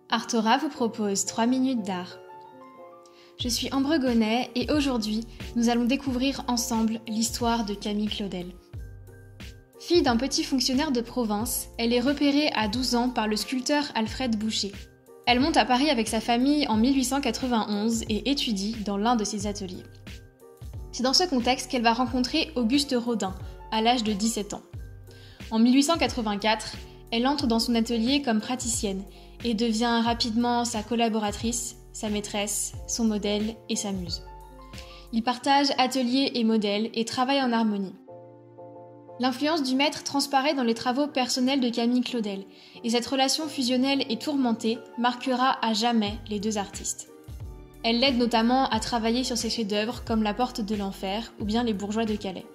Artora vous propose 3 minutes d'art. Je suis Ambre Gonnet et aujourd'hui, nous allons découvrir ensemble l'histoire de Camille Claudel. Fille d'un petit fonctionnaire de province, elle est repérée à 12 ans par le sculpteur Alfred Boucher. Elle monte à Paris avec sa famille en 1891 et étudie dans l'un de ses ateliers. C'est dans ce contexte qu'elle va rencontrer Auguste Rodin, à l'âge de 17 ans. En 1884, elle entre dans son atelier comme praticienne et devient rapidement sa collaboratrice, sa maîtresse, son modèle et sa muse. Ils partagent atelier et modèle et travaillent en harmonie. L'influence du maître transparaît dans les travaux personnels de Camille Claudel, et cette relation fusionnelle et tourmentée marquera à jamais les deux artistes. Elle l'aide notamment à travailler sur ses chefs-d'œuvre comme La Porte de l'Enfer ou bien Les Bourgeois de Calais.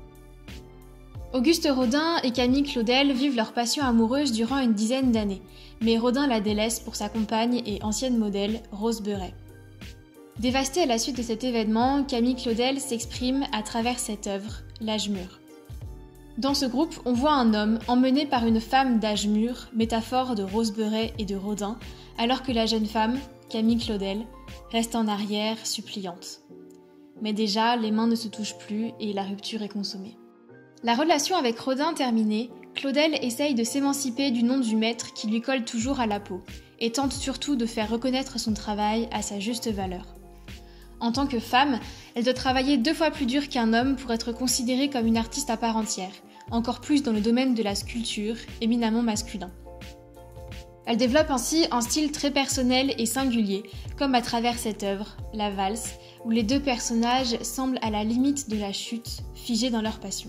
Auguste Rodin et Camille Claudel vivent leur passion amoureuse durant une dizaine d'années, mais Rodin la délaisse pour sa compagne et ancienne modèle, Rose Beuret. Dévastée à la suite de cet événement, Camille Claudel s'exprime à travers cette œuvre, L'âge mûr. Dans ce groupe, on voit un homme emmené par une femme d'âge mûr, métaphore de Rose Beuret et de Rodin, alors que la jeune femme, Camille Claudel, reste en arrière, suppliante. Mais déjà, les mains ne se touchent plus et la rupture est consommée. La relation avec Rodin terminée, Claudel essaye de s'émanciper du nom du maître qui lui colle toujours à la peau, et tente surtout de faire reconnaître son travail à sa juste valeur. En tant que femme, elle doit travailler 2 fois plus dur qu'un homme pour être considérée comme une artiste à part entière, encore plus dans le domaine de la sculpture, éminemment masculin. Elle développe ainsi un style très personnel et singulier, comme à travers cette œuvre, La Valse, où les 2 personnages semblent à la limite de la chute, figés dans leur passion.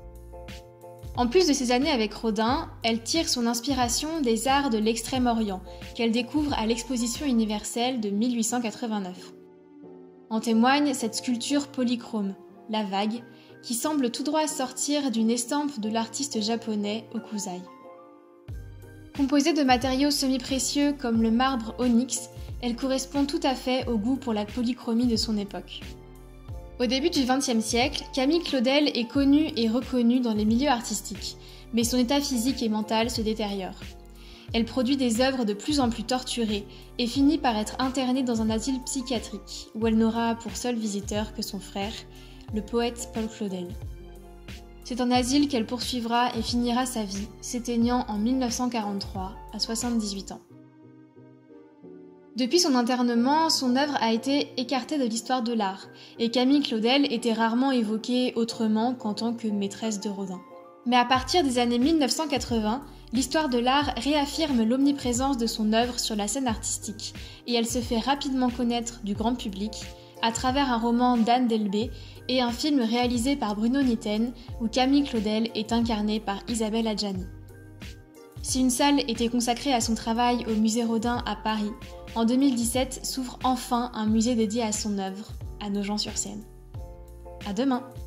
En plus de ses années avec Rodin, elle tire son inspiration des arts de l'Extrême-Orient, qu'elle découvre à l'Exposition universelle de 1889. En témoigne cette sculpture polychrome, La Vague, qui semble tout droit sortir d'une estampe de l'artiste japonais Hokusai. Composée de matériaux semi-précieux comme le marbre onyx, elle correspond tout à fait au goût pour la polychromie de son époque. Au début du XXe siècle, Camille Claudel est connue et reconnue dans les milieux artistiques, mais son état physique et mental se détériore. Elle produit des œuvres de plus en plus torturées et finit par être internée dans un asile psychiatrique, où elle n'aura pour seul visiteur que son frère, le poète Paul Claudel. C'est en asile qu'elle poursuivra et finira sa vie, s'éteignant en 1943 à 78 ans. Depuis son internement, son œuvre a été écartée de l'histoire de l'art, et Camille Claudel était rarement évoquée autrement qu'en tant que maîtresse de Rodin. Mais à partir des années 1980, l'histoire de l'art réaffirme l'omniprésence de son œuvre sur la scène artistique, et elle se fait rapidement connaître du grand public à travers un roman d'Anne Delbé et un film réalisé par Bruno Nieten où Camille Claudel est incarnée par Isabelle Adjani. Si une salle était consacrée à son travail au musée Rodin à Paris, en 2017 s'ouvre enfin un musée dédié à son œuvre, à Nogent-sur-Seine. À demain!